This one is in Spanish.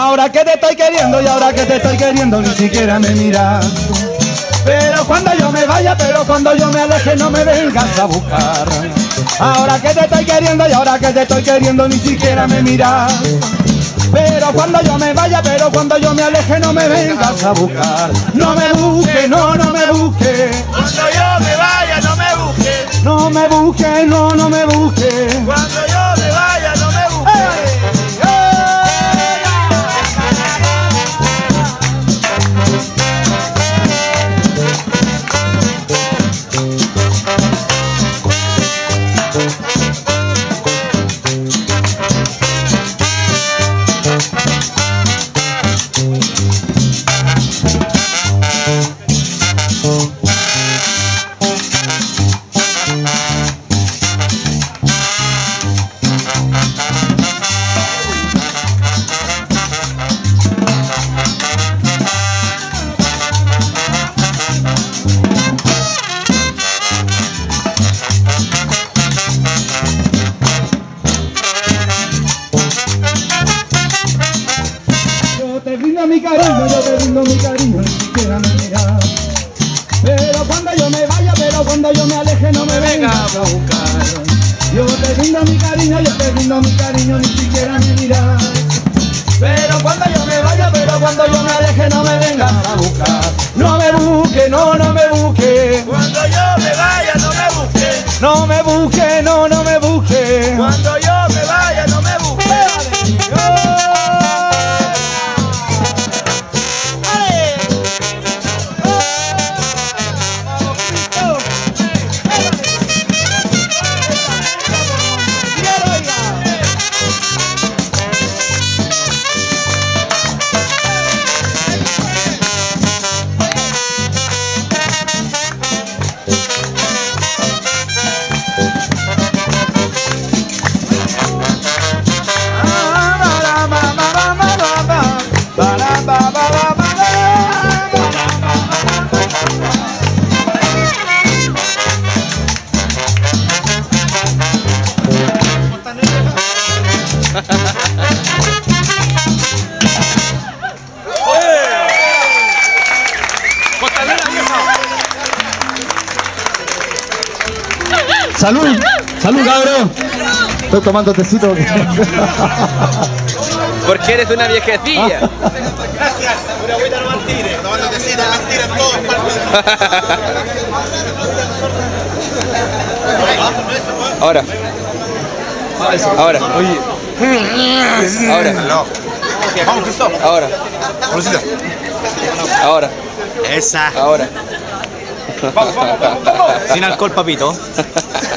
Ahora que te estoy queriendo y ahora que te estoy queriendo ni siquiera me miras. Pero cuando yo me vaya, pero cuando yo me aleje no me vengas a buscar. Ahora que te estoy queriendo y ahora que te estoy queriendo ni siquiera me miras. Pero cuando yo me vaya, pero cuando yo me aleje no me vengas a buscar. No me busques, no, no me busques. Cuando yo me vaya, no me busques. No me busques, no, no me busques. Cuando yo me vaya, no me busques. Yo te brindo mi cariño, ni siquiera me miras. Pero cuando yo me vaya, pero cuando yo me aleje no me vengas a buscar. Yo te brindo mi cariño, yo te brindo mi cariño, ni siquiera me miras. Pero cuando yo me vaya, pero cuando yo me aleje no me vengas a buscar. No me busques, no, no me busques. Cuando yo me vaya, no me busques. No me busques, no, no me busques. Cuando yo me vaya, no me busques. Salud, salud cabrón. Estoy tomando tecito. Porque eres una viejecilla. Gracias. Una agüita no mantire. Tomando tecito, mantire en todas partes. Ahora. Ahora. Oye. Ahora. Vamos, Cristóbal. Ahora. Rosita. Ahora. Esa. Ahora. Vamos, vamos, vamos, vamos. Sin alcohol, papito.